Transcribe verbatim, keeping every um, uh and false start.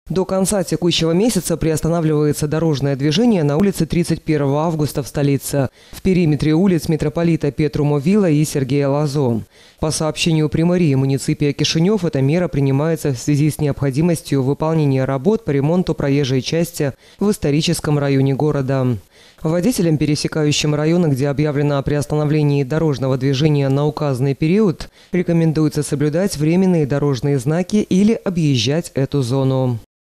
До конца текущего месяца приостанавливается дорожное движение на улице тридцать первого августа в столице, в периметре улиц митрополита Петру Мовила и Сергея Лазо. По сообщению примарии муниципия Кишинев, эта мера принимается в связи с необходимостью выполнения работ по ремонту проезжей части в историческом районе города. Водителям, пересекающим районы, где объявлено о приостановлении дорожного движения на указанный период, рекомендуется соблюдать временные дорожные знаки или объезжать эту зону.